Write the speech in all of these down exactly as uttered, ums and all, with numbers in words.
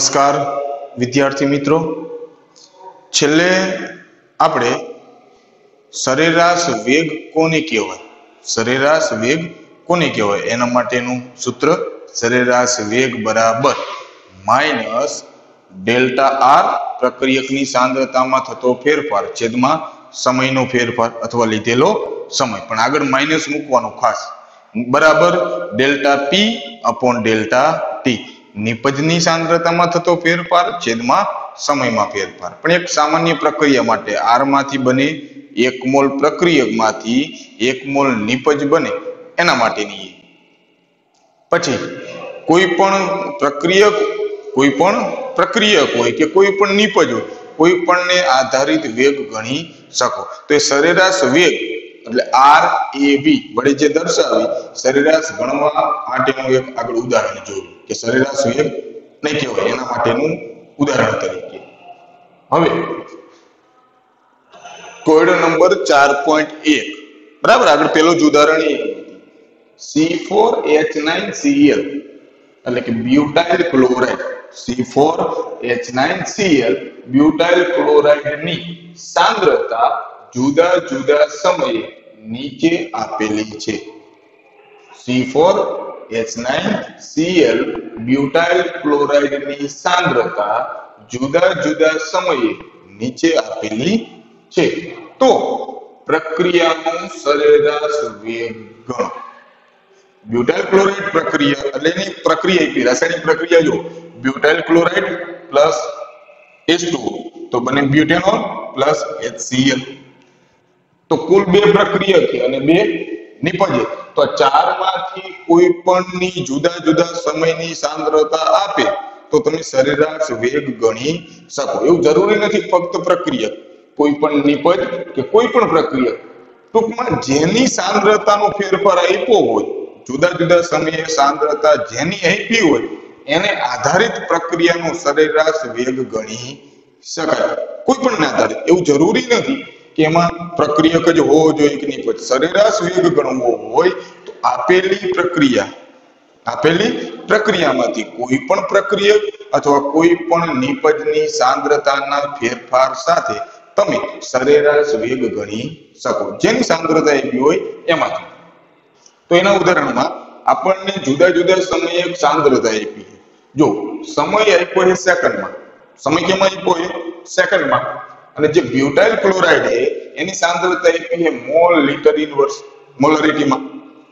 નમસ્કાર વિદ્યાર્થી મિત્રો, છેલ્લે આપણે સરેરાશ વેગ કોને કહેવાય સરેરાશ વેગ કોને કહેવાય એના માટેનું સૂત્ર સરેરાશ વેગ બરાબર માઇનસ ડેલ્ટા આર પ્રક્રિયકની સાંદ્રતામાં થતો ફેરફાર છેદમાં સમયનો ફેરફાર અથવા લીધેલો સમય, પણ આગળ માઇનસ મૂકવાનું ખાસ, બરાબર delta P upon delta T, નિપજની સાંદ્રતામાં થતો ફેરફાર છેદમાં સમયમાં ફેરફાર. પણ એક સામાન્ય પ્રક્રિયા માટે આર માંથી બને એક મોલ પ્રક્રિયકમાંથી એક મોલ નિપજ બને એના માટેની. પછી કોઈ પણ પ્રક્રિયક કોઈ પણ પ્રક્રિયક હોય કે કોઈ પણ નિપજ હોય, કોઈ પણ ને આધારિત વેગ ગણી શકો. તો એ સરેરાશ વેગ એટલે આર એ બી વડે જે દર્શાવી સરેરાશ ગણવા માટેનું એક આગળ ઉદાહરણ જોયું કે સરેરાશ વેગ નહીં કહેવાય એના માટેનું ઉદાહરણ તરીકે. હવે કોયડો નંબર ચાર પોઈન્ટ એક, બરાબર, આગળ પેલું જ ઉદાહરણ એ C four H nine C L એટલે કે butyl chloride C four H nine C L butyl chloride ની સાંદ્રતા જુદા જુદા સમયે નીચે આપેલી છે. C four H nine C L butyl chloride ની સાંદ્રતા જુદા જુદા સમયે નીચે આપેલી છે. તો પ્રક્રિયાનો સરેરાશ વેગ ગણો. બ્યુટાઇલ ક્લોરાઇડ પ્રક્રિયા એટલે એની પ્રક્રિયા એક રાસાયણિક પ્રક્રિયા જો butyl chloride plus H two O તો બને butanol plus H C L. તો કુલ બે પ્રક્રિયા છે અને બે નિપજે, તો ચાર માંથી કોઈ પણ ની જુદા જુદા સમયની સાંદ્રતા આપે તો તમે સરેરાશ વેગ ગણી શકો. એવું જરૂરી નથી ફક્ત પ્રક્રિયા, કોઈ પણ નિપજ કે કોઈ પણ પ્રક્રિયા, ટૂંકમાં જેની સાંદ્રતાનો ફેરફાર આપ્યો હોય, જુદા જુદા સમયે સાંદ્રતા જેની આપી હોય એને આધારિત પ્રક્રિયાનો સરેરાશ વેગ ગણી શકાય. કોઈ પણ આધારિત, એવું જરૂરી નથી કે એમાં પ્રક્રિયક જ હોવો જોઈએ કે નિપજ. સરેરાશ વેગ ગણવો હોય તો આપેલી પ્રક્રિયા આપેલી પ્રક્રિયામાંથી કોઈ પણ પ્રક્રિયક અથવા કોઈ પણ નિપજની સાંદ્રતાના ફેરફાર સાથે તમે સરેરાશ વેગ ગણી શકો, જેની સાંદ્રતા આપી હોય એમાંથી. તો એના ઉદાહરણમાં આપણને જુદા જુદા સમયે એક સાંદ્રતા આપી. જો સમય આપ્યો છે સેકન્ડમાં, સમય કેમાં આપ્યો છે સેકન્ડમાં, અને જે બ્યુટાઇલ ક્લોરાઇડ છે એની સાંદ્રતા આપી છે મોલ લિટર ઇનવર્સ મોલરિટીમાં.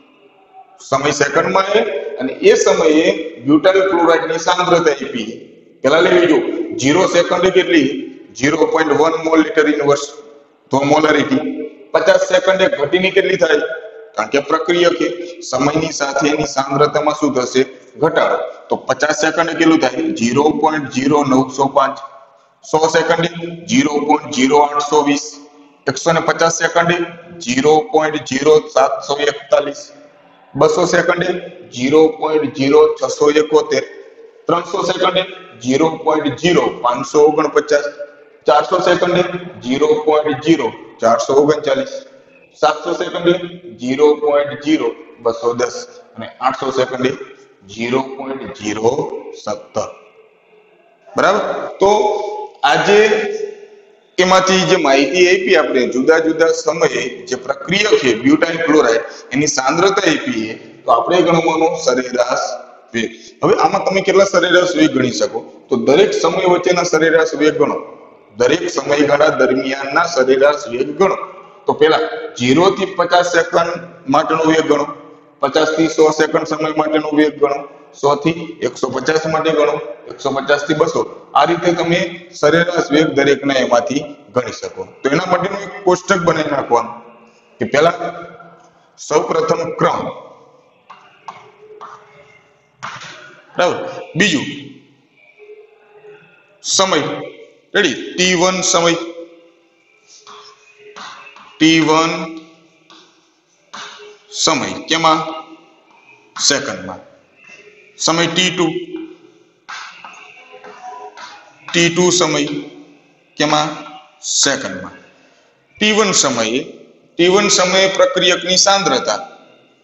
સમય સેકન્ડમાં છે અને એ સમયે બ્યુટાઇલ ક્લોરાઇડ ની સાંદ્રતા આપી છે. પેલા લેવી જો ઝીરો સેકન્ડે કેટલી zero point one mole litre inverse, તો મોલરિટી. પચાસ સેકન્ડે ઘટીને કેટલી થાય, કારણ કે પ્રક્રિયા કે સમયની સાથે એની સાંદ્રતામાં શું થશે ઘટાડો, તો પચાસ સેકન્ડે કેટલું થાય ઝીરો પોઈન્ટ ઝીરો નવસો પાંચ. સો સેકન્ડે ઝીરો પોઈન્ટ ઝીરો આઠસો વીસ. એકસો ને પચાસ સેકન્ડે ઝીરો પોઈન્ટ ઝીરો સાતસો એકતાલીસ. બસો સેકન્ડે ઝીરો પોઈન્ટ ઝીરો છસો એકોતેર. ત્રણસો સેકન્ડે ઝીરો પોઈન્ટ ઝીરો પાંચસો ઓગણપચાસ. ચારસો સેકન્ડે ઝીરો પોઈન્ટ ઝીરો ચારસો ઓગણચાલીસ. સાતસો સેકન્ડે ઝીરો પોઈન્ટ ઝીરો બસો દસ અને આઠસો સેકન્ડે ઝીરો પોઈન્ટ ઝીરો સત્તર. બરાબર. તો આજે એમાંથી જે માહિતી આપી આપણે જુદા જુદા સમયે જે પ્રક્રિયા છે બ્યુટાઇલ ક્લોરાઇડ એની સાંદ્રતા આપી છે, તો આપણે ગણવાનો સરેરાશ વેગ. હવે આમાં તમે કેટલા સરેરાશ વેગ ગણી શકો, તો દરેક સમય વચ્ચેના સરેરાશ વેગ ગણો, દરેક સમયગાળા દરમિયાનના સરેરાશ વેગ ગણો. તો પેલા ઝીરો થી પચાસ સેકન્ડ માટેનો વેગ ગણો, પચાસ થી સો સેકન્ડ સમય માટેનો વેગ ગણો, સો થી એકસો પચાસ માટે ગણો, એકસો પચાસ થી બસો. આ રીતે તમે સરેરાશ વેગ દરેકના એમાંથી ગણી શકો. તો એના માટેનું એક કોષ્ટક બનાવી નાખવાનું કે પેલા સૌ પ્રથમ ક્રમ, બરાબર, બીજું સમય, રેડી, ટી વન સમય, ટી વન સમય કેમાં સેકન્ડમાં. સમય ટી ટુ, ટી ટુ સમય કેમાં સેકન્ડમાં. ટી વન સમયે ટી વન સમયે પ્રક્રિયકની સાંદ્રતા,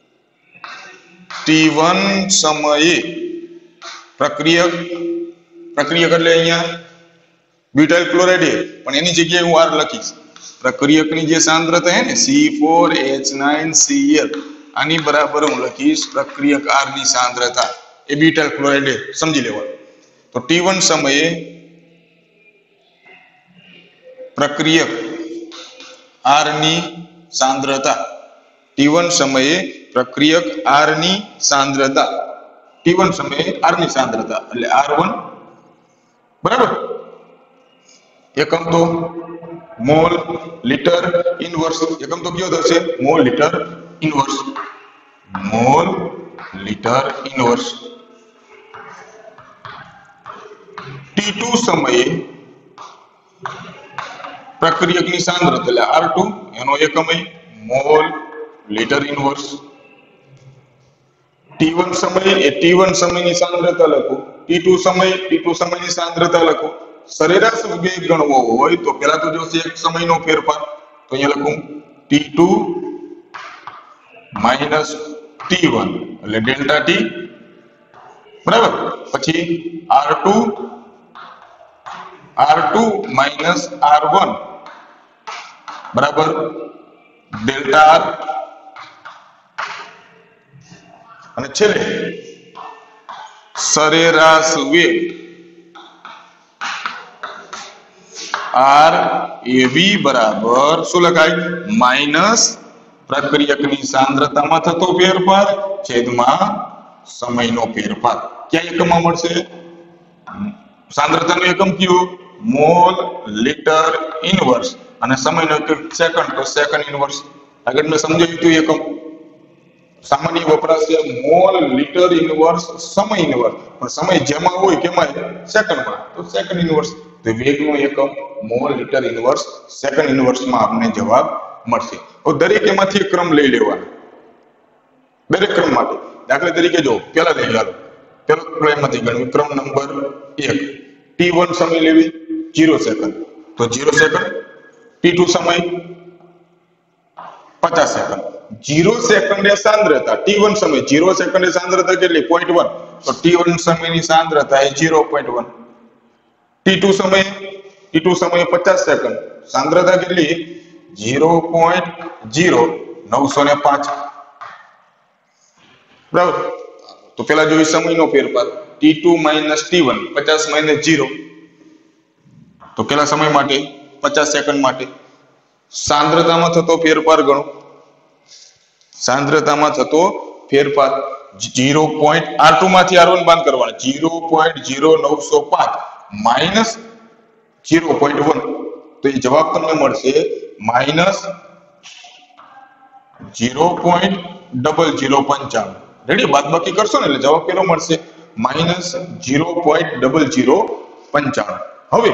ટી વન સમયે પ્રક્રિયક પ્રક્રિયક એટલે અહીંયા બ્યુટાઇલ ક્લોરાઇડ है પણ એની જગ્યાએ હું R લખીશ પ્રક્રિયકની જે સાંદ્રતા है ને C four H nine C l આની બરાબર હું લખીશ પ્રક્રિયક R ની સાંદ્રતા એ બ્યુટાઇલ ક્લોરાઇડ है સમજી લેવાનું તો T one સમયે પ્રક્રિયક R ની સાંદ્રતા T one સમયે પ્રક્રિયક R ની સાંદ્રતા T one સમયે R ની સાંદ્રતા એટલે R one બરાબર એકમ તો મોલ લિટર ઇનવર્સ એકમ તો કયો થશે mole litre inverse mole litre inverse T two સમયે પ્રક્રિયકની સાંદ્રતા એટલે R two એનો એકમ mole litre inverse T one સમયે એ T one સમયની સાંદ્રતા લખો T two સમયે T two સમયની સાંદ્રતા લખો સરેરાશ વેગ ગણવો હોય તો પહેલા તો જોશે એક સમયનો ફેરફાર તો અહીંયા લખું T two minus T one એટલે ડેલ્ટા T બરાબર પછી R two R two minus R one બરાબર ડેલ્ટા R અને છેલ્લે સરેરાશ વેગ R A V બરાબર શું લખાય માઈનસ પ્રક્રિયકની સાંદ્રતામાં થતો ફેરફાર છેદમાં સમયનો ફેરફાર ક્યાં એકમમાં મળશે સાંદ્રતાનો એકમ કયો મોલ લિટર ઇનવર્સ અને સમયનો એકમ સેકન્ડ તો સેકન્ડ ઇનવર્સ આગળ મેં સમજાવ્યું હતું એકમ સામાન્ય વપરાશ છે મોલ લિટર ઇનવર્સ સમય ઇનવર્સ પણ સમય જેમાં હોય કેમાં સેકન્ડમાં તો સેકન્ડ ઇનવર્સ તો વેગનો એકમ મોલ લિટર ઇનવર્સ સેકન્ડ ઇનવર્સમાં આપણને જવાબ મળશે તો દરેક એમાંથી એક ક્રમ લઈ લેવાનો દરેક ક્રમ માટે દાખલા તરીકે જો પહેલા લઈ ચાલો પહેલો ક્રમમાંથી ગણવી ક્રમ નંબર એક T one સમય લેવી zero સેકન્ડ તો zero સેકન્ડ T two સમય પચાસ સેકન્ડ zero સેકન્ડે સાંદ્રતા T one સમય zero સેકન્ડે સાંદ્રતા કેટલી zero point one તો T one સમયની સાંદ્રતા એ zero point one T two સમય T two સમયે પચાસ સેકન્ડ સાંદ્રતા કેટલી zero point zero nine oh five બરાબર તો પેલા જોઈએ સમયનો ફેરફાર T two minus T one પચાસ minus zero તો કેટલા સમય માટે પચાસ સેકન્ડ માટે સાંદ્રતામાં થતો ફેરફાર ગણો સાંદ્રતામાં થતો ફેરફાર zero point R two માંથી R one બાદ કરવાનો zero point zero nine oh five minus zero point one તો એ જવાબ તમને મળશે minus zero point zero zero પંચાણું રેડી બાદબાકી કરશો ને એટલે જવાબ કેટલો મળશે minus zero point zero zero પંચાણું હવે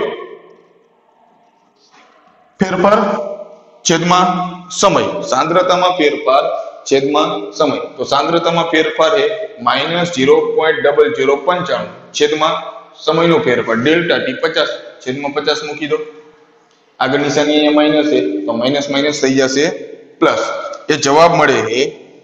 ફેરફાર છેદમાં સમય સાંદ્રતામાં ફેરફાર છેદમાં સમય તો સાંદ્રતામાં ફેરફાર એ minus zero point zero zero પંચાણું છેદમાં સમયનો ફેરફાર ડેલ્ટા ટી પચાસ છેદમાં પચાસ મૂકી દો આગળ નિશાની અહીંયા માઈનસ છે તો માઈનસ માઈનસ થઈ જશે પ્લસ એ જવાબ મળે એ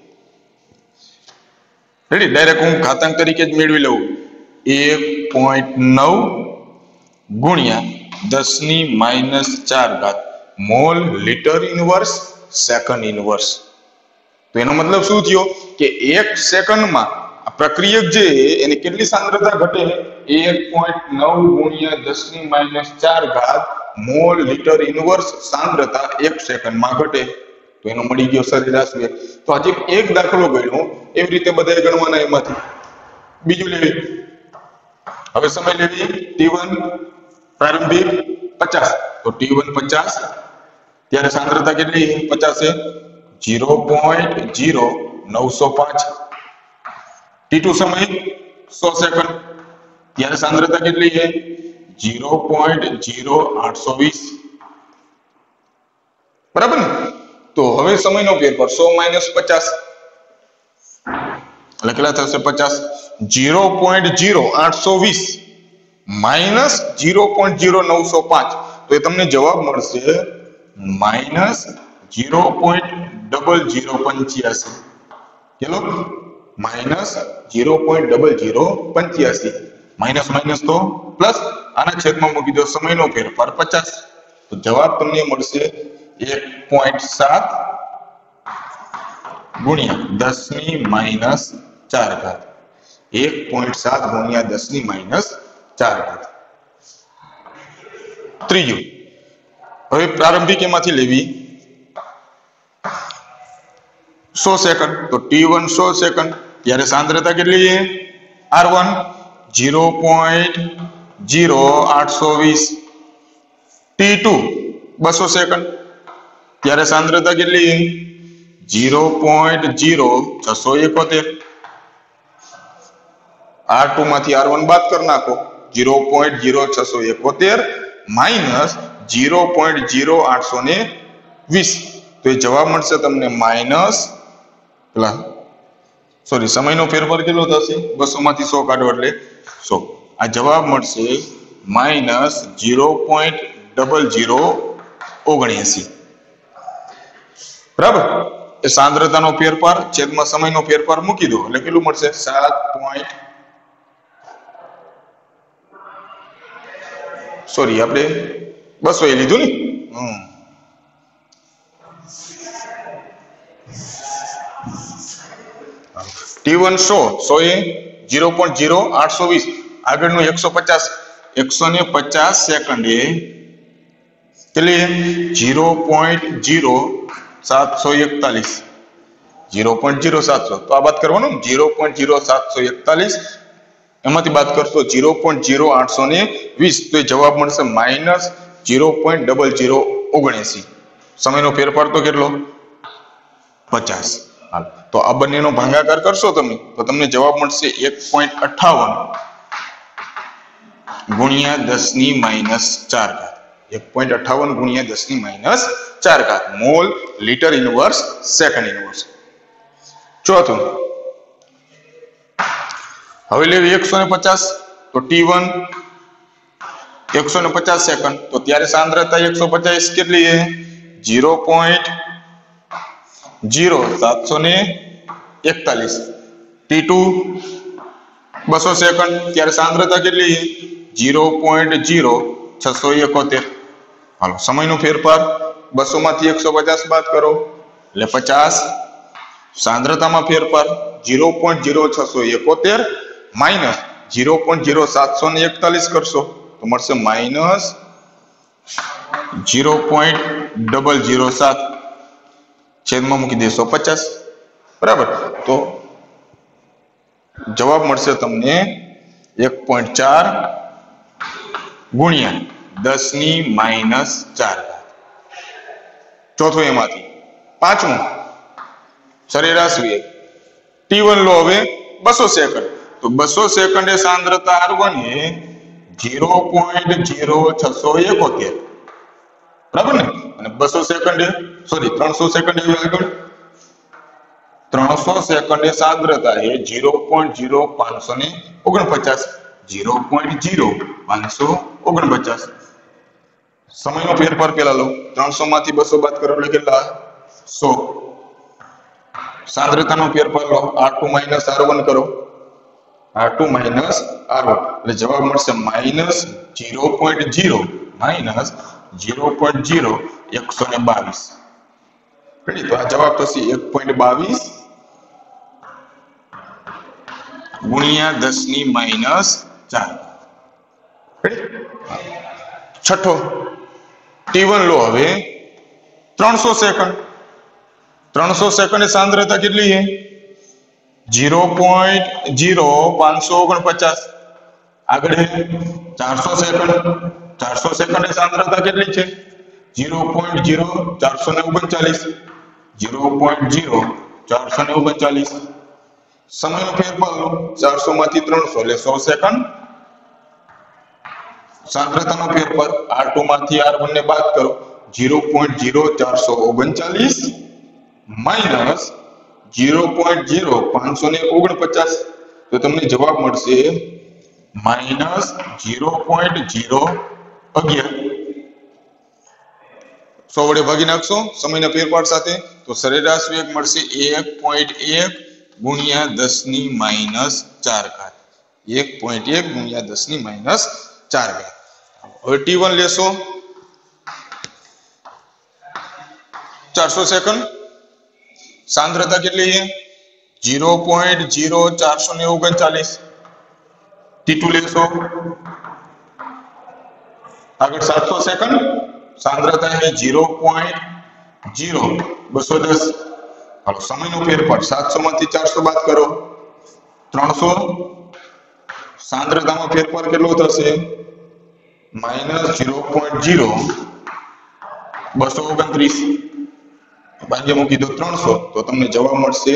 રેડી ડાયરેક્ટ હું ઘાતાંક તરીકે જ મેળવી લઉં એક પોઈન્ટ નવ ગુણ્યા દસ ની માઈનસ ચાર ઘાત mole litre inverse second inverse તો એનો મતલબ શું થયો કે એક સેકન્ડમાં આ પ્રક્રિયક જે એની કેટલી સાંદ્રતા ઘટે એક પોઈન્ટ નવ ગુણ્યા દસ ની માઈનસ ચાર ઘાત મોલ લિટર ઇનવર્સ સાંદ્રતા એક સેકન્ડમાં ઘટે તો એનો મળી ગયો સરેરાશ વેગ તો આજે એક દાખલો ગણ્યો એવી રીતે બધાએ ગણવાના એમાંથી બીજું લેવી હવે સમય લેવી T one પ્રારંભિક પચાસ તો T one પચાસ ત્યારે સાંદ્રતા કેટલી પચાસ છે zero point zero nine oh five T two સમય સો સેકન્ડ ત્યારે સાંદ્રતા કેટલી છે zero point zero eight two zero બરાબર ને તો હવે સમયનો ફેરફાર સો માઈનસ પચાસ એટલે કેટલા થશે પચાસ zero point zero eight two zero minus zero point zero nine oh five તો એ તમને જવાબ મળશે minus zero point zero zero પંચ્યાસી ચલો minus zero point zero zero પંચ્યાસી માઇનસ માઇનસ તો પ્લસ, આના છેદમાં મૂકી દો સમયનો ફેરફાર પચાસ, તો જવાબ તમને મળશે એક પોઈન્ટ સાત ગુણ્યા દસ ની માઇનસ ચાર ઘાત. એક પોઈન્ટ સાત ગુણ્યા દસ ની માઇનસ ચાર ઘાત. ત્રીજું, હવે પ્રારંભિક એમાંથી લેવી સો સેકન્ડ, તો ટી વન સો સેકન્ડ, ત્યારે સાંદ્રતા કેટલી છે R one zero point zero આઠસો વીસ. ટી ટુ બસો સેકન્ડ, ત્યારે સાંદ્રતા કેટલી છે ઝીરો પોઈન્ટ ઝીરો છસો એકોતેર. આર ટુ માંથી આર વન બાદ કરી નાખો, ઝીરો પોઈન્ટ ઝીરો છસો એકોતેર માઇનસ ઝીરો પોઈન્ટ ઝીરો આઠસો ને વીસ, તો એ જવાબ મળશે તમને માઇનસ પેલા સોરી સમયનો ફેરફાર કેટલો થશે બસો માંથી સો કાઢો એટલે સો. આ જવાબ મળશે minus zero point double zero ઓગણએસી. બરાબર, એ સાંદ્રતાનો ફેરફાર છેદમાં સમયનો ફેરફાર મૂકી દો એટલે કેટલું મળશે સાત પોઈન્ટ સોરી આપણે બસો એ લીધું ને હમ ટી વન સો સો એ ઝીરો પોઈન્ટ ઝીરો આઠસો વીસ, આગળનું એકસો પચાસ એકસો ને પચાસ સેકન્ડે કેટલી ઝીરો પોઈન્ટ ઝીરો સાતસો એકતાલીસ, ઝીરો પોઈન્ટ ઝીરો સાતસો, તો આ બાદ કરવાનું ઝીરો પોઈન્ટ ઝીરો સાતસો એકતાલીસ, એમાંથી બાદ કરશો ઝીરો પોઈન્ટ ઝીરો આઠસો ને વીસ, તો એ જવાબ મળશે minus zero point double zero ઓગણએસી. સમયનો ફેરફાર તો કેટલો પચાસ. હાલ તો આ બંનેનો ભાગાકાર કરશો તમે તો તમને જવાબ મળશે એક પોઈન્ટ અઠાવન ગુણ્યા દસ ની માઇનસ ચાર ઘાત. એક પોઈન્ટ અઠાવન ગુણ્યા દસ ની માઇનસ ચાર ઘાત mole litre inverse second inverse. ચોથું, હવે લેવી એકસો ને પચાસ, તો ટી વન એકસો ને પચાસ સેકન્ડ, તો ત્યારે સાંદ્રતા એકસો પચાસ કેટલી છે ઝીરો પોઈન્ટ ઝીરો સાતસો ને એકતાલીસ. ટી ટુ બસો સેકન્ડ, ત્યારે સાંદ્રતા કેટલી છે ઝીરો પોઈન્ટ ઝીરો છસો એકોતેર. હાલો સમયનો ફેરફાર બસો માંથી એકસો પચાસ બાદ કરો એટલે પચાસ, સાંદ્રતામાં ફેરફાર ઝીરો પોઈન્ટ ઝીરો છસો એકોતેર માઇનસ ઝીરો પોઈન્ટ ઝીરો સાતસો ને એકતાલીસ કરશો તો મળશે minus zero point double zero સાત, છેદમાં મૂકી દેશો પચાસ. બરાબર, તો જવાબ મળશે તમને એક પોઈન્ટ ચાર ગુણ્યા દસ ની માઇનસ ચાર. ચોથું એમાંથી. પાંચમું, સરેરાશ વેગ ટી વન લો હવે બસો સેકન્ડ, તો બસો સેકન્ડે સાંદ્રતા આર વન એ ઝીરો પોઈન્ટ ઝીરો છસો એકોતેર. બરાબર ને, અને બસો સેકન્ડે સોરી ત્રણસો સેકન્ડ આગળ ત્રણસો સેકન્ડે સાંદ્રતા એ ઝીરો પોઈન્ટ ઝીરો પાંચસો ને ઓગણપચાસ, ઝીરો પોઈન્ટ ઝીરો પાંચસો ઓગણપચાસ. સમયનો ફેરફાર પેલા લો, ત્રણસો માંથી બસો બાદ કરો એટલે કેટલા સો. સાંદ્રતાનો ફેરફાર લો, R two minus R one કરો, R two minus R one, એટલે જવાબ મળશે minus zero point zero minus zero point zero એકસો ને બાવીસ. તો આ જવાબ થશે એક પોઈન્ટ બાવીસ ગુણ્યા દસ ની માઇનસ ચાર. છઠ્ઠો, ટી વન લો હવે ત્રણસો સેકન્ડ, ત્રણસો સેકન્ડ સાંદ્રતા કેટલી છે ઝીરો પોઈન્ટ ઝીરો પાંચસો ઓગણપચાસ. આગળ ચારસો સેકન્ડ, ચારસો સેકન્ડ સાંદ્રતા કેટલી છે ઝીરો પોઈન્ટ ઝીરો ચારસો ને ઓગણચાલીસ, ઝીરો પોઈન્ટ ઝીરો ચારસો ને ઓગણચાલીસ. સમયનો ફેરફાર લો, ચારસો માંથી ત્રણસો એટલે સો સેકન્ડ. સાંદ્રતાનો ફેરફાર આર ટુ માંથી આર વન ને બાદ કરો, ઝીરો પોઈન્ટ ઝીરો ચારસો ઓગણચાલીસ માઇનસ ઝીરો પોઈન્ટ ઝીરો પાંચસો ને ઓગણપચાસ, તો તમને જવાબ મળશે માઇનસ ઝીરો પોઈન્ટ ઝીરો અગિયાર. સો વડે ભાગી નાખશો સમયના ફેરફાર સાથે, તો સરેરાશ વેગ મળશે એક પોઈન્ટ એક ગુણ્યા દસ ની માઇનસ ચાર ઘાત. એક પોઈન્ટ એક ગુણ્યા દસ ની માઇનસ ચાર ઘાત. હવે ટી વન લેશો ચારસો સેકન્ડ. सांद्रता કેટલી છે? ઝીરો પોઈન્ટ ઝીરો ચારસો ને ઓગણચાલીસ. ટી ટુ લેશો આગળ સાતસો સેકન્ડ. सांद्रता है ઝીરો પોઈન્ટ ઝીરો બસો દસ. હાલો સમયનો ફેરફાર સાતસો માંથી ચારસો બાદ કરો ત્રણસો. सांद्रताમાં ફેરફાર કેટલો થશે? માઇનસ ઝીરો પોઈન્ટ ઝીરો બસો ઓગણત્રીસ. ભાગ્ય મૂકી દો ત્રણસો તો તમને જવાબ મળશે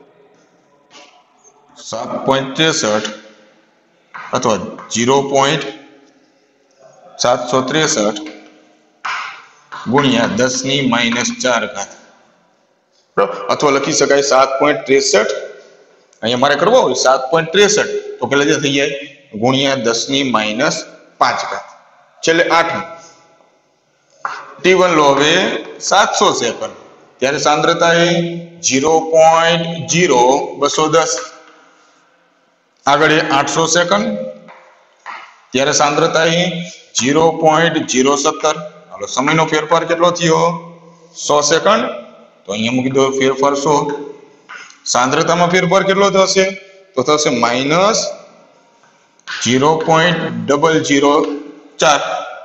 સાત પોઈન્ટ ત્રેસઠ અથવા ઝીરો પોઈન્ટ સાતસો ત્રેસઠ ગુણ્યા દસ ની માઇનસ ચાર ઘાત. બરાબર, અથવા લખી શકાય સાત પોઈન્ટ ત્રેસઠ. અહીંયા મારે કરવો હોય સાત પોઈન્ટ ત્રેસઠ તો પેલા જે થઈ જાય ગુણ્યા દસ ની માઇનસ પાંચ ઘાત. છેલ્લે આઠ. ટી વન લો હવે સાતસો સેકન્ડ. ત્યારે सांद्रता है ઝીરો પોઈન્ટ ઝીરો બસો દસ. આગળ આઠસો સેકન્ડ. ત્યારે सांद्रता है ઝીરો પોઈન્ટ ઝીરો સત્તર. હાલો સમયનો ફેરફાર કેટલો થયો? સો સેકન્ડ. તો અહીંયા મૂકી દો ફેરફાર સો. सांद्रताમાં ફેરફાર કેટલો થશે? તો થશે minus zero point double zero ચાર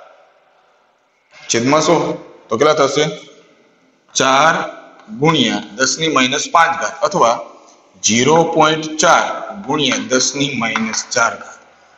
છેદમાં સો. તો કેટલા થશે? ચાર ગુણ્યા દસ ની માઇનસ પાંચ ઘાત અથવા ઝીરો પોઈન્ટ ચાર ગુણ્યા દસ ની માઇનસ ચાર ઘાત.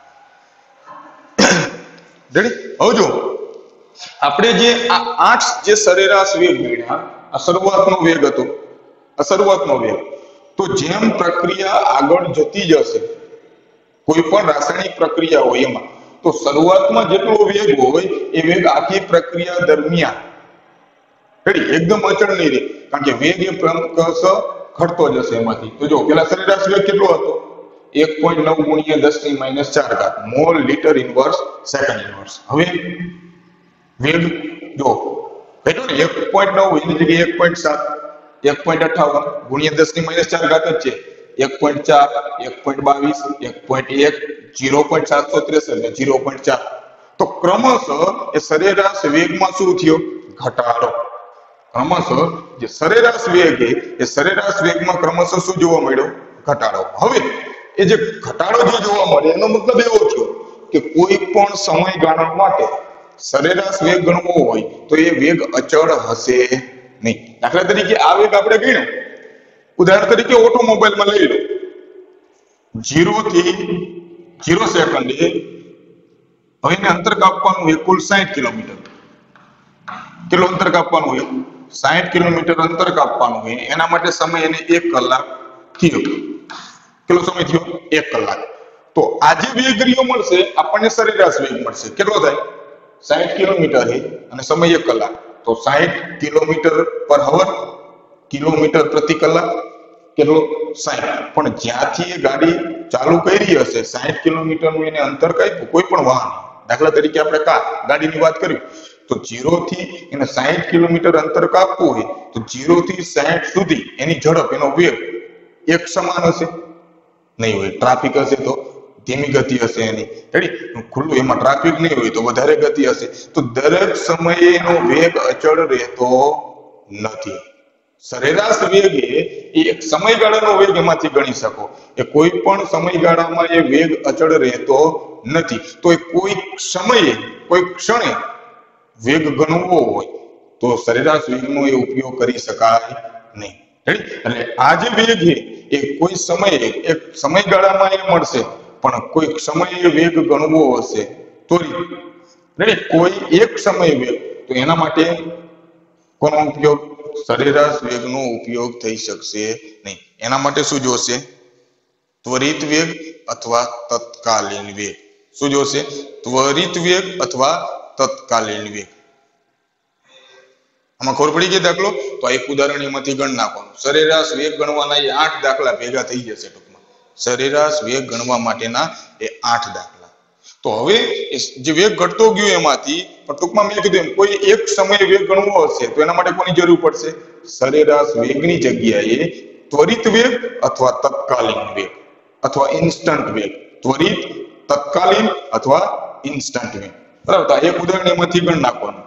રેડી? હવે જો આપણે જે આ આઠ જે સરેરાશ વેગ મેળવ્યા, આ શરૂઆતનો વેગ હતો, આ શરૂઆતનો વેગ. તો જેમ પ્રક્રિયા આગળ જતી જશે, કોઈ પણ રાસાયણિક પ્રક્રિયા હોય એમાં, તો શરૂઆતમાં જેટલો વેગ હોય એ વેગ આખી પ્રક્રિયા દરમિયાન રેડી એકદમ અચળ નહીં રહે, કારણ કે વેગ એ ક્રમશઃ ઘટતો જશે એમાંથી. તો જો પેલા સરેરાશ વેગ કેટલો હતો? એક પોઈન્ટ નવ ગુણ્યા દસ ની માઇનસ ચાર ઘાત mole litre inverse second inverse. હવે વેગ જો ઘટ્યો ને એક પોઈન્ટ નવ એની જગ્યાએ એક પોઈન્ટ સાત, એક પોઈન્ટ અઠાવન ગુણ્યા દસ ની માઇનસ ચાર ઘાત જ છે. એક પોઈન્ટ ચાર, એક પોઈન્ટ બાવીસ, એક પોઈન્ટ એક, ઝીરો પોઈન્ટ સાતસો ત્રેસઠ ને ઝીરો પોઈન્ટ ચાર. તો ક્રમશઃ એ સરેરાશ વેગમાં શું થયો? ઘટાડો. ક્રમશઃ જે સરેરાશ વેગ એ સરેરાશ વેગમાં ક્રમશઃ શું જોવા મળ્યો? ઘટાડો. હવે એ જે ઘટાડો જે જોવા મળે એનો મતલબ એવો થયો કે કોઈ પણ સમયગાળા માટે સરેરાશ વેગ ગણવો હોય તો એ વેગ અચળ હશે નહીં. દાખલા તરીકે આ વેગ આપણે ગણ્યો, ઉદાહરણ તરીકે ઓટોમોબાઈલમાં લઈ લો, ઝીરો થી ઝીરો સેકન્ડે હવે એને અંતર કાપવાનું હોય કુલ સાહીઠ કિલોમીટર. કેટલું અંતર કાપવાનું હોય? સાહીઠ કિલોમીટર અંતર કાપવાનું હોય. એના માટે સમય એને એક કલાક થયો. કેટલો સમય થયો? એક કલાક. તો આજે વેગ રહ્યો મળશે આપણને સરેરાશ વેગ મળશે. કેટલો થાય? સાહીઠ કિલોમીટર છે અને સમય એક કલાક. તો સાહીઠ કિલોમીટર પર અવર, કિલોમીટર પ્રતિ કલાક કેટલો? સાહીઠ. પણ જ્યાંથી એ ગાડી ચાલુ કરી હશે સાહીઠ કિલોમીટરનું એને અંતર કાપ્યું કોઈ પણ વાહન, દાખલા તરીકે આપણે કાર ગાડીની વાત કરી, તો ઝીરો થી એને સાહીઠ કિલોમીટર અંતર કાપવું હોય તો ઝીરો થી સાહીઠ સુધી એની ઝડપ, એનો વેગ એક સમાન હશે? નહીં હોય. ટ્રાફિક હશે તો ધીમી ગતિ હશે એની, રેડી? ખુલ્લું એમાં ટ્રાફિક નહીં હોય તો વધારે ગતિ હશે. તો દરેક સમયે એનો વેગ અચળ રહેતો નથી. સરેરાશ વેગ એ એક સમયગાળાનો વેગ એમાંથી ગણી શકો. એ કોઈ પણ સમયગાળામાં એ વેગ અચળ રહેતો નથી. તો એ કોઈ સમયે કોઈ ક્ષણે વેગ ગણવો હોય તો સરેરાશ વેગનો એ ઉપયોગ કરી શકાય નહીં. રેડી? એટલે આ જે વેગ છે એ કોઈ સમયે એક સમયગાળામાં એ મળશે, પણ કોઈ સમયે વેગ ગણવો હશે તો રેડી કોઈ એક સમય વેગ, તો એના માટે કોનો ઉપયોગ? સરેરાશ વેગનો ઉપયોગ થઈ શકશે નહીં. એના માટે શું જોશે? ત્વરિત વેગ અથવા તત્કાલીન વેગ. શું જોશે? ત્વરિત વેગ અથવા તત્કાલીન વેગ. આમાં ખબર પડી ગઈ દાખલો? તો એક ઉદાહરણ એમાંથી ગણ નાખવાનું. સરેરાશ વેગ ગણવાના એ આઠ દાખલા ભેગા થઈ જશે. ટૂંકમાં સરેરાશ વેગ ગણવા માટેના એ આઠ દાખલા. તો હવે જે વેગ ઘટતો ગયો એમાંથી, પણ ટૂંકમાં મેં કીધું એમ કોઈ એક સમયે વેગ ગણવો હશે તો એના માટે કોની જરૂર પડશે? સરેરાશ વેગની જગ્યાએ ત્વરિત વેગ અથવા તત્કાલીન વેગ અથવા ઇન્સ્ટન્ટ વેગ. ત્વરિત, તત્કાલીન અથવા ઇન્સ્ટન્ટ વેગ. બરાબર. તો એક ઉદાહરણ એમાંથી ગણ નાખવાનું.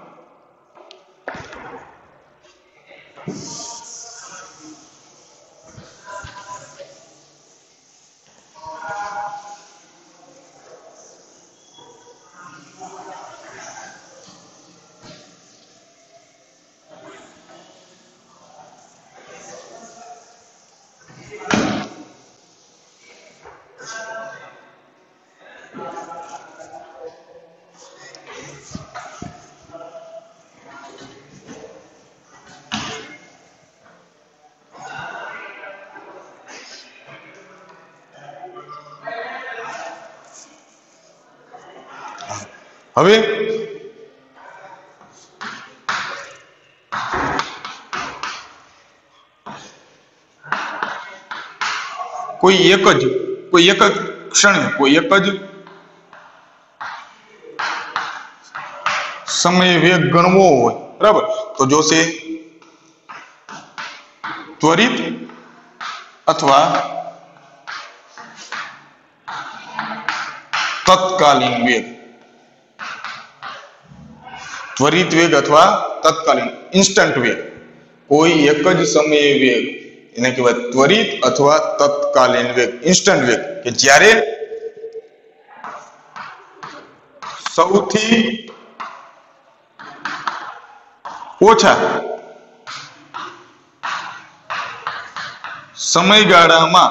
હવે કોઈ એક જ કોઈ એક જ ક્ષણે કોઈ એક જ સમયે વેગ ગણવો હોય, બરાબર, તો જોશે ત્વરિત અથવા તત્કાલીન વેગ. ત્વરિત વેગ અથવા તત્કાલીન ઇન્સ્ટન્ટ વેગ. કોઈ એક જ સમયે વેગ એને કહેવાય ત્વરિત અથવા તત્કાલીન વેગ, ઇન્સ્ટન્ટ વેગ, કે જ્યારે સૌથી ઓછા સમયગાળામાં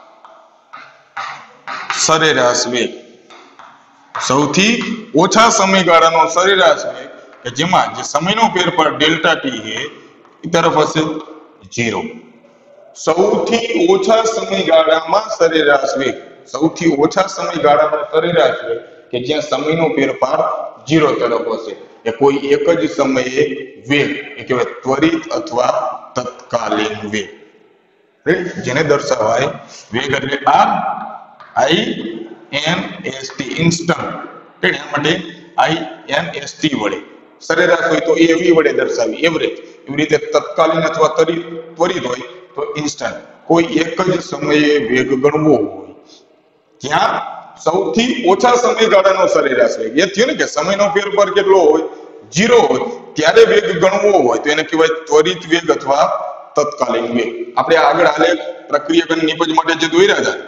સરેરાશ વેગ, સૌથી ઓછા સમયગાળાનો સરેરાશ વેગ કે જેમાં જે સમયનો ફેરફાર ડેલ્ટા ટી છે એ તરફ હશે ઝીરો. સૌથી ઓછા સમયગાળામાં સરેરાશ વેગ, સૌથી ઓછા સમયગાળાનો સરેરાશ વેગ કે જ્યાં સમયનો ફેરફાર ઝીરો તરફ હશે એ કોઈ એક જ સમયે વેગ એ કહેવાય ત્વરિત અથવા તત્કાલીન વેગ, જેને દર્શાવાય વેગ એટલે R I N S T instant. એના માટે આઈ એન એસ ટી વડે, સરેરાશ હોય તો એવી વડે દર્શાવી એવરેજ. એવી રીતે તત્કાલીન અથવા ત્વરિત હોય તો ઇન્સ્ટન્ટ. કોઈ એક જ સમયે વેગ ગણવો હોય જ્યાં સૌથી ઓછા સમયગાળાનો સરેરાશ વેગ, એ થયો ને કે સમયનો ફેરફાર કેટલો હોય ઝીરો હોય ત્યારે વેગ ગણવો હોય તો એને કહેવાય ત્વરિત વેગ અથવા તત્કાલીન વેગ. આપણે આગળ આલેખ પ્રક્રિયક અને નિપજ માટે જે દોર્યા હતા,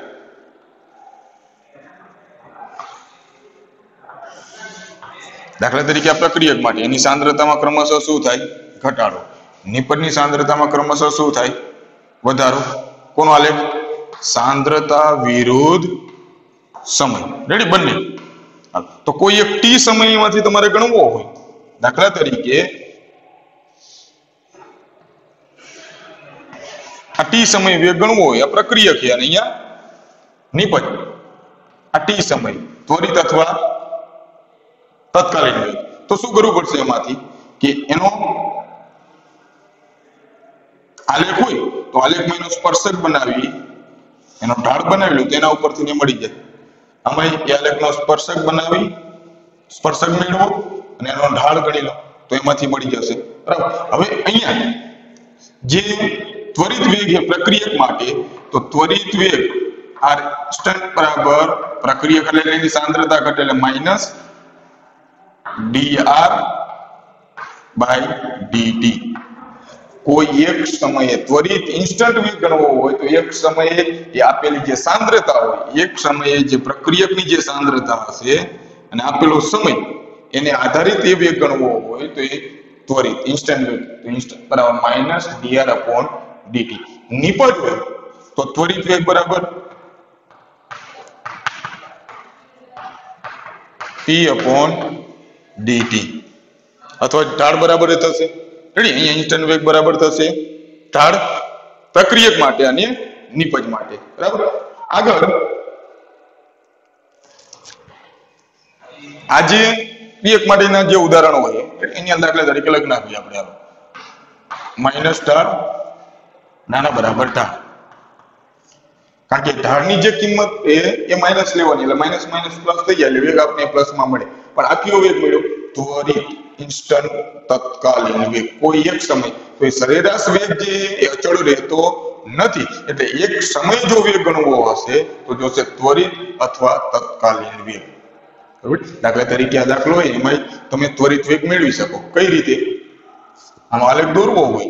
દાખલા તરીકે આ પ્રક્રિયક માટે એની સાંદ્રતામાં ક્રમશઃ શું થાય ઘટાડો, નિપજની સાંદ્રતામાં ક્રમશઃ શું થાય વધારો. કોનો આલેખ સાંદ્રતા વિરુદ્ધ સમય, રેડી, બંને. તો કોઈ એક ટી સમયમાંથી તમારે ગણવો હોય, દાખલા તરીકે આ ટી સમય વેગ ગણવો હોય, આ પ્રક્રિયક છે અને અહીંયા નિપજ. આ ટી સમય ત્વરિત અથવા તત્કાલીન વેગ. તો શું કરવું પડશે એમાંથી કે એનો આલેખ હોય તો આલેખમાં એનો સ્પર્શક બનાવી એનો ઢાળ બનાવી લો, તેના ઉપરથી ને મળી જાય. આમાં એ આલેખનો સ્પર્શક બનાવી સ્પર્શક મેળવો અને એનો ઢાળ ગણી લો તો એમાંથી મળી જશે, બરાબર. હવે અહીંયા જે ત્વરિત વેગ છે પ્રક્રિયક માટે, તો ત્વરિત વેગ આર ઇન્સ્ટન્ટ બરાબર પ્રક્રિયક એટલે એની સાંદ્રતા ઘટે એટલે માઇનસ dr બાય dt. કોઈ એક સમયે ત્વરિત ઇન્સ્ટન્ટ વેગ ગણવો હોય તો એક સમયે એ આપેલી જે સાંદ્રતા હોય, એક સમયે જે પ્રક્રિયકની જે સાંદ્રતા હશે અને આપેલો સમય એને આધારિત એ વેગ ગણવો હોય તો એ ત્વરિત ઇન્સ્ટન્ટ વેગ, તો ઇન્સ્ટન્ટ બરાબર માઇનસ dr upon dt. નિપજ હોય તો ત્વરિત વેગ બરાબર p upon dt અથવા ઢાળ બરાબર થશે, રેડી. અહીંયા ઇન્સ્ટન્ટ વેગ બરાબર થશે ઢાળ પ્રક્રિયક માટે અને નિપજ માટે, બરાબર. આગળ આજે ક્રિયક માટેના જે ઉદાહરણો હોય એની અંદર દાખલા તરીકે લખી નાખીએ આપણે. હાલો, માઇનસ ઢાળ નાના બરાબર ઢાળ, કારણ કે ઢાળની જે કિંમત એ એ માઇનસ લેવાની એટલે માઇનસ માઇનસ પ્લસ થઈ જાય એટલે વેગ આપણે પ્લસમાં મળે. પણ આ કયો વેગ મળ્યો ત્વરિત ઇન્સ્ટન્ટ તત્કાલીન વેગ. કોઈ એક સમય તો એ સરેરાશ વેગ જે એ અચળ રહેતો નથી, એટલે એક સમય જો વેગ ગણવો હશે તો જોશે ત્વરિત અથવા તત્કાલીન વેગ. બરાબર, દાખલા તરીકે આ દાખલો હોય એમાં તમે ત્વરિત વેગ મેળવી શકો. કઈ રીતે? આનો આલેખ દોરવો હોય,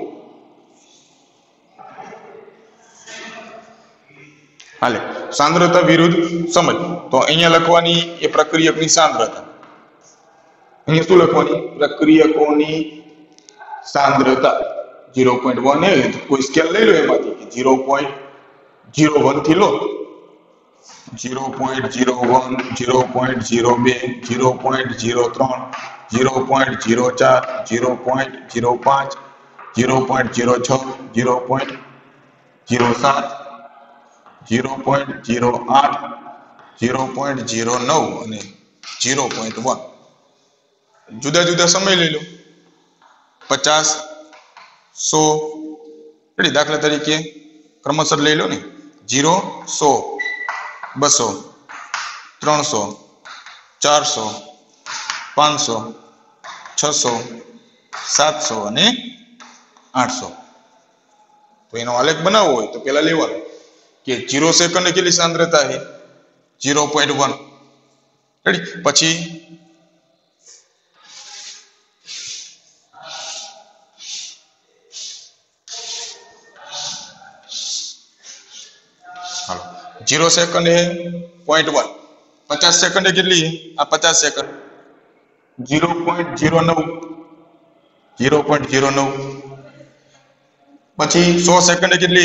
હાલે સાંદ્રતા વિરુદ્ધ સમય, તો અહીંયા લખવાની એ પ્રક્રિયકની સાંદ્રતા. અહીંયા શું લખવાની? પ્રક્રિયકોની સાંદ્રતા ઝીરો પોઈન્ટ વન એ કોઈ સ્કેલ લઈ લો એમાંથી કે ઝીરો પોઈન્ટ ઝીરો વન થી લો, zero point zero one, zero point zero બે, ઝીરો પોઈન્ટ ઝીરો ત્રણ, ઝીરો પોઈન્ટ ઝીરો ચાર, ઝીરો પોઈન્ટ ઝીરો પાંચ, ઝીરો પોઈન્ટ ઝીરો છ, ઝીરો પોઈન્ટ ઝીરો સાત, ઝીરો પોઈન્ટ ઝીરો આઠ, ઝીરો પોઈન્ટ ઝીરો નવ અને ઝીરો પોઈન્ટ વન. જુદા જુદા સમય લઈ લો, પચાસ, સો. રેડી, દાખલા તરીકે ક્રમશર લઈ લો ને, જીરો, સો, બસો, ત્રણસો, ચારસો, પાંચસો, છસો, સાતસો અને આઠસો. તો એનો આલેખ બનાવવો હોય તો પેલા લેવાનું કે જીરો સેકન્ડે કેટલી સાંદ્રતા છે? Zero point one. રેડી, પછી जीरो सेकंड है पॉइंट वन, पचास सेकंड है कितनी आ पचास सेकंड जीरो पॉइंट जीरो नौ, जीरो पॉइंट जीरो नौ. पची सौ सेकंड कितनी?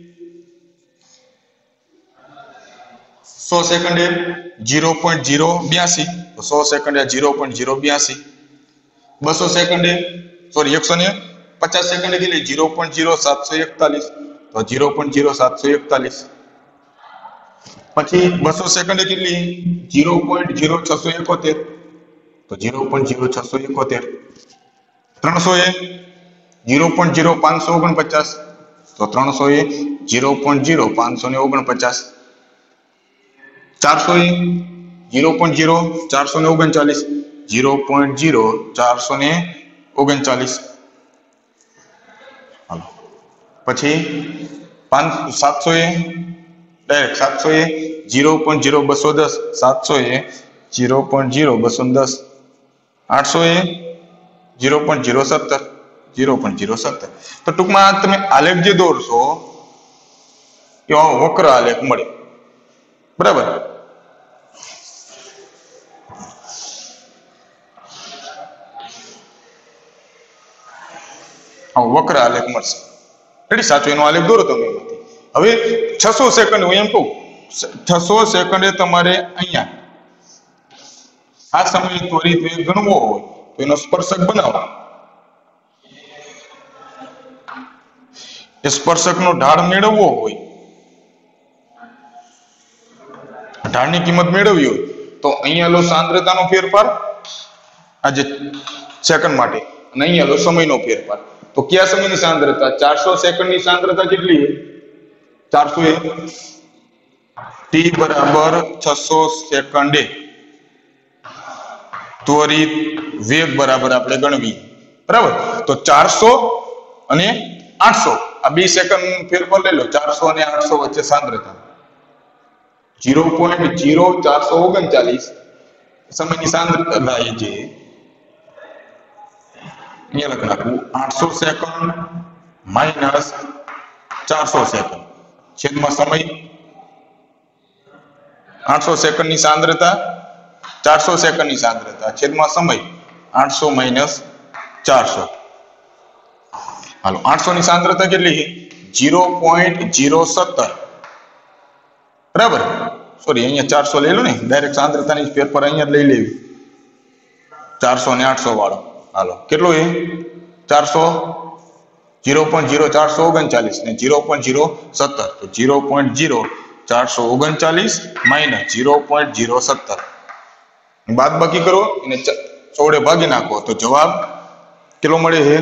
सौ सेकंड है जीरो पॉइंट जीरो ब्यासी, तो सौ सेकंड है जीरो पॉइंट जीरो ब्यासी. बसो सेकंड है सॉरी एक सौ ने पचास सेकंड के लिए जीरो पॉइंट जीरो सात सौ इकतालीस, तो जीरो पॉइंट जीरो सात सौ इकतालीस. पची बसो सेकंड के लिए जीरो पॉइंट जीरो छसो इकोतेर, तो जीरो पॉइंट जीरो छसो इकोतेर. त्रणसो ए जीरो पॉइंट जीरो पांच सौ ओगन पचास, तो त्रणसो ए जीरो पॉइंट जीरो पांच सौ ने ओगन पचास. चार सौ ए जीरो पॉइंट जीरो चार सौ ने ओगन चालीस, जीरो पॉइंट जीरो चार सौ ने ओगन चालीस. पची पांच सात सौ ए डायरेक्ट सात सौ ए जीरो पॉइंट जीरो बसो दस, सात सौ ए जीरो पॉइंट जीरो बसो दस. आठ सौ ए जीरो पॉइंट जीरो सत्तर, जीरो पॉइंट जीरो सत्तर. तो टूंक में तमे आलेख जे दौरशो एवा वक्र आलेख मळे. बराबर, वक्र आलेख मळशे. रेडी, साचो एनो आलेख दौरो तमे. હવે છસો સેકન્ડ હું એમ કહું, છસો સેકન્ડે તમારે અહીંયા આ સમયે ત્વરિત વેગ ગણવો હોય તો એનો સ્પર્શક બનાવો. એ સ્પર્શકનો ઢાળ મેળવવો હોય, ઢાળની કિંમત મેળવવી હોય તો અહીંયા લો સાંદ્રતાનો ફેરફાર આજે સેકન્ડ માટે અને અહીંયા લો સમયનો ફેરફાર. તો કયા સમયની સાંદ્રતા? ચારસો સેકન્ડની સાંદ્રતા કેટલી છે? चार सौ टी बराबर छसो सेकंडे त्वरित वेग बराबर आपणे गणवी. बराबर, तो चार सौ અને आठ सौ आ बे सेकंड फेरफार ले लो. चार सौ અને आठ सौ वच्चे सांद्रता जीरो पॉइंट जीरो चार सौ ओगणचालीस समयनी सांद्रता ये जे અહીંયા લખ નાખું आठ सौ सेकंड माइनस चार सौ सेकंड छेदમાં સમય आठ सौ सेकंड ની सांद्रता, चार सौ सेकंड ની सांद्रता छेदમાં સમય आठ सौ माइनस चार सौ. हालो आठ सौ ની सांद्रता કેટલી છે? जीरो पॉइंट जीरो सत्तर. बराबर, सॉरी અહીંયા चार सौ લઈ લો ને, ડાયરેક્ટ सांद्रताની ફેરફાર અહીંયા જ લઈ લેવી. चार सौ ને आठ सौ वाળો हालो કેટલો છે? चार सौ जीरो पॉइंट जीरो चार सौ ओगणचालीस ने जीरो पॉइंट जीरो सत्तर, तो जीरो पॉइंट जीरो चार सौ ओगणचालीस माइनस जीरो पॉइंट जीरो सत्तर. बाद बाकी करो इन्हें चौड़े भागी नाखो तो जवाब किलो मळे है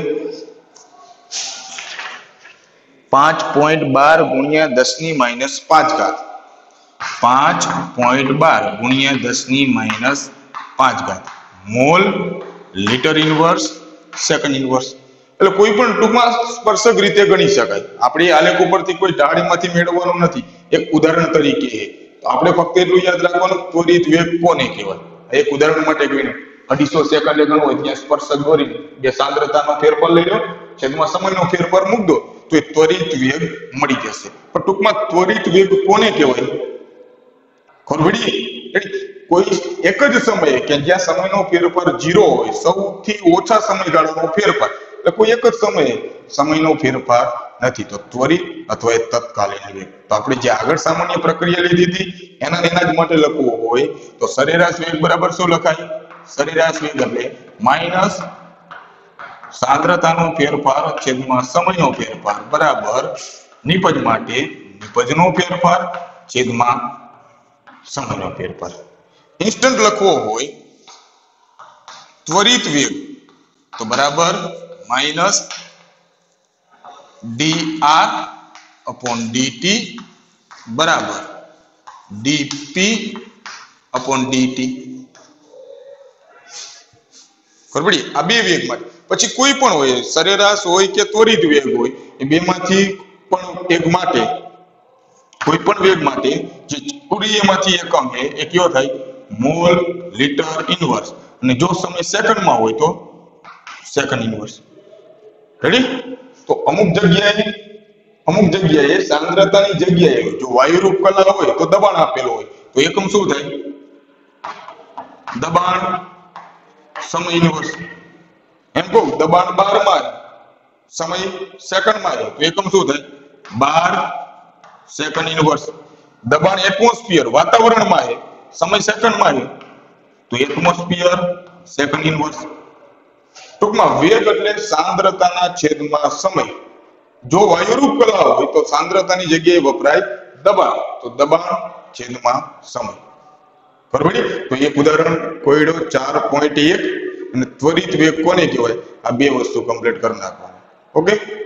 पांच पॉइंट बार गुणिया दस नी माइनस पांच घात. पांच पॉइंट बार गुणिया दस नी माइनस पांच घात mole litre inverse second inverse. એટલે કોઈ પણ ટૂંકમાં સ્પર્શક રીતે ગણી શકાય. આપણે આલેખ ઉપરથી કોઈ ઢાળમાંથી મેળવવાનું નથી, એક ઉદાહરણ તરીકે છે. તો આપણે ફક્ત એટલું યાદ રાખવાનું ત્વરિત વેગ કોને કહેવાય. એક ઉદાહરણ માટે ગણ્યું અઢીસો સેકન્ડે ગણવું હોય ત્યાં સ્પર્શક દોરી બે સાંદ્રતાનો ફેરફાર લઈ લો, છેદમાં સમયનો ફેરફાર મૂક દો તો એ ત્વરિત વેગ મળી જશે. પણ ટૂંકમાં ત્વરિત વેગ કોને કહેવાય? ખબર પડી? કોઈ એક જ સમયે કે જ્યાં સમયનો ફેરફાર ઝીરો હોય, સૌથી ઓછા સમયગાળાનો ફેરફાર, એટલે કોઈ એક જ સમયે સમયનો ફેરફાર નથી, તો ત્વરિત અથવા એ તત્કાલીન વેગ. તો આપણે જે આગળ સામાન્ય પ્રક્રિયા લીધી હતી એના એના જ માટે લખવું હોય તો સરેરાશ વેગ બરાબર શું લખાય? સરેરાશ વેગ એટલે માઇનસ સાંદ્રતાનો ફેરફાર છેદમાં સમયનો ફેરફાર બરાબર નિપજ માટે નિપજનો ફેરફાર છેદમાં સમયનો ફેરફાર. ઇન્સ્ટન્ટ લખવો હોય ત્વરિત વેગ તો બરાબર minus D R upon DT બરાબર ડીપી અપોન ડીટી. ખબર પડી? આ બે વેગ માટે. પછી કોઈ પણ હોય સરેરાશ હોય કે ત્વરિત વેગ હોય એ બે માંથી પણ એક માટે કોઈ પણ વેગ માટે જે ચોરીએમાંથી એકમ છે એ કયો થાય? Mole litre inverse. અને જો સમય સેકન્ડમાં હોય તો સેકન્ડ ઇન્વર્સ. રેડી? તો અમુક જગ્યાએ અમુક જગ્યાએ સાંદ્રતાની જગ્યાએ જો વાયુરૂપ કલા હોય તો દબાણ આપેલું હોય તો એકમ શું થાય? દબાણ સમય ઇન્વર્સ. એમ કહું દબાણ બાર માં સમય સેકન્ડમાં તો એકમ શું થાય? Bar second inverse. દબાણ એટમોસ્ફિયર વાતાવરણમાં છે, સમય સેકન્ડમાં છે તો એટમોસ્ફિયર સેકન્ડ ઇન્વર્સ. ટૂંકમાં વેગ એટલે સાંદ્રતાના છેદમાં સમય. જો વાયુરૂપ કલા હોય તો સાંદ્રતાની જગ્યાએ વપરાય દબાણ, તો દબાણ છેદમાં સમય. બરોબર? તો એક ઉદાહરણ કોયડો ચાર પોઈન્ટ એક અને ત્વરિત વેગ કોને કહેવાય? આ બે વસ્તુ કમ્પ્લીટ કરી નાખવાનું. ઓકે.